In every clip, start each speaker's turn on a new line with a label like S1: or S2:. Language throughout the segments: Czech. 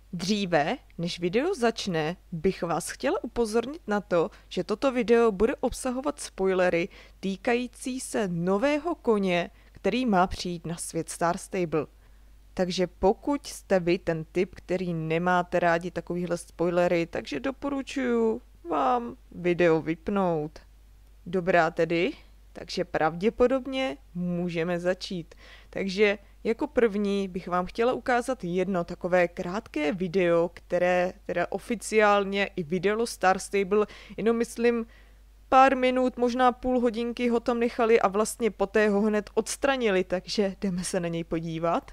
S1: Dříve, než video začne, bych vás chtěla upozornit na to, že toto video bude obsahovat spoilery týkající se nového koně, který má přijít na svět Star Stable. Takže pokud jste vy ten typ, který nemáte rádi takovýhle spoilery, takže doporučuji vám video vypnout. Dobrá tedy, takže pravděpodobně můžeme začít. Takže jako první bych vám chtěla ukázat jedno takové krátké video, které teda oficiálně i vydalo Star Stable, jenom myslím pár minut, možná půl hodinky ho tam nechali a vlastně poté ho hned odstranili, takže jdeme se na něj podívat.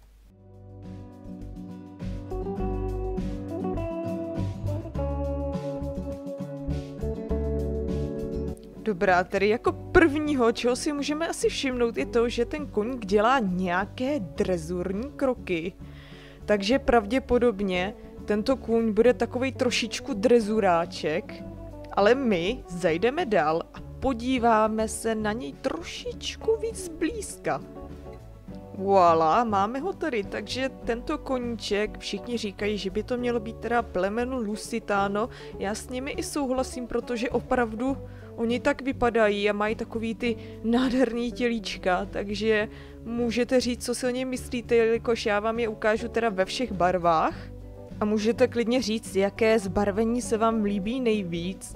S1: Dobrá, tedy jako prvního, čeho si můžeme asi všimnout, je to, že ten koník dělá nějaké drezurní kroky. Takže pravděpodobně tento kůň bude takovej trošičku drezuráček, ale my zajdeme dál a podíváme se na něj trošičku víc zblízka. Voilà, máme ho tady, takže tento koníček, všichni říkají, že by to mělo být teda plemenu Lusitano, já s nimi i souhlasím, protože opravdu oni tak vypadají a mají takový ty nádherný tělíčka, takže můžete říct, co si o něm myslíte, jelikož já vám je ukážu teda ve všech barvách a můžete klidně říct, jaké zbarvení se vám líbí nejvíc.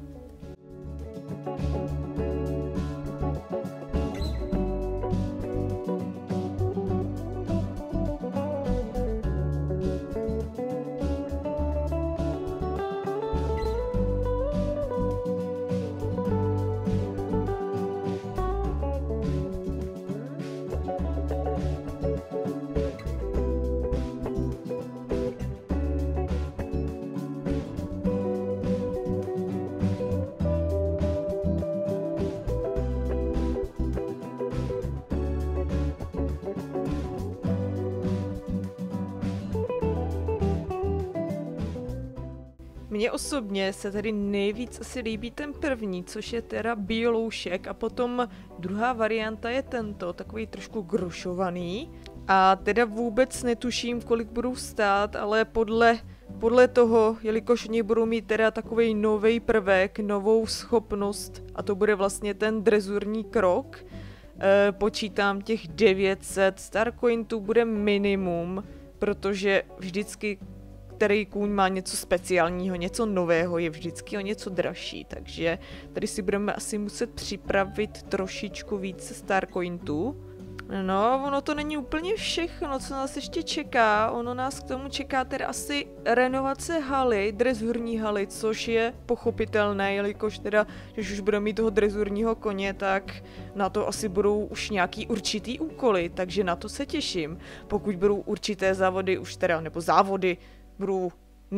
S1: Mně osobně se tady nejvíc asi líbí ten první, což je teda bíloušek a potom druhá varianta je tento, takový trošku grošovaný. A teda vůbec netuším, kolik budou stát, ale podle toho, jelikož oni budou mít teda takový nový prvek, novou schopnost a to bude vlastně ten drezurní krok, počítám těch 900 Starcointů bude minimum, protože vždycky který kůň má něco speciálního, něco nového, je vždycky o něco dražší, takže tady si budeme asi muset připravit trošičku více Starcointů. No, ono to není úplně všechno, co nás ještě čeká, ono nás k tomu čeká teda asi renovace haly, drezurní haly, což je pochopitelné, jelikož teda, když už budeme mít toho drezurního koně, tak na to asi budou už nějaký určitý úkoly, takže na to se těším. Pokud budou určité závody už teda, nebo závody, budou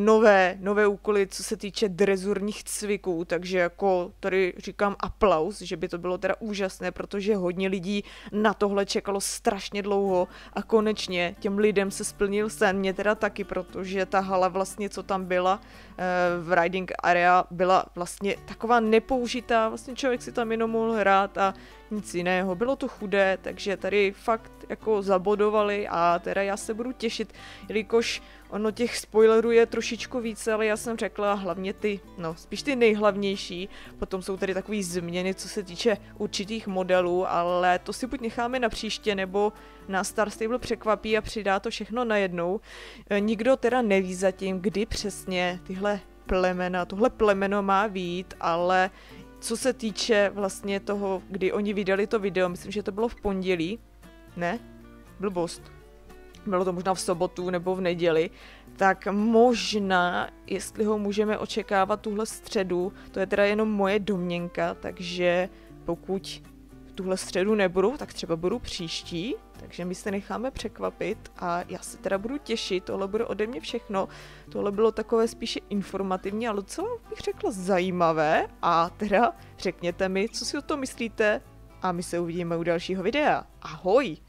S1: nové úkoly, co se týče drezurních cviků, takže jako tady říkám aplaus, že by to bylo teda úžasné, protože hodně lidí na tohle čekalo strašně dlouho a konečně těm lidem se splnil sen, mě teda taky, protože ta hala vlastně, co tam byla v riding area, byla vlastně taková nepoužitá, vlastně člověk si tam jenom mohl hrát a nic jiného, bylo to chudé, takže tady fakt jako zabodovali a teda já se budu těšit, jelikož ono těch spoilerů je trošičku více, ale já jsem řekla hlavně spíš ty nejhlavnější, potom jsou tady takové změny, co se týče určitých modelů, ale to si buď necháme na příště, nebo na Star Stable překvapí a přidá to všechno najednou. Nikdo teda neví zatím, kdy přesně tohle plemeno má být, ale co se týče vlastně toho, kdy oni vydali to video, myslím, že to bylo v pondělí, ne? Blbost. Bylo to možná v sobotu nebo v neděli, tak možná, jestli ho můžeme očekávat tuhle středu, to je teda jenom moje domněnka, takže pokud tuhle středu nebudu, tak třeba budu příští, takže my se necháme překvapit a já se teda budu těšit, tohle bude ode mě všechno, tohle bylo takové spíše informativní, ale docela bych řekla zajímavé a teda řekněte mi, co si o tom myslíte a my se uvidíme u dalšího videa. Ahoj!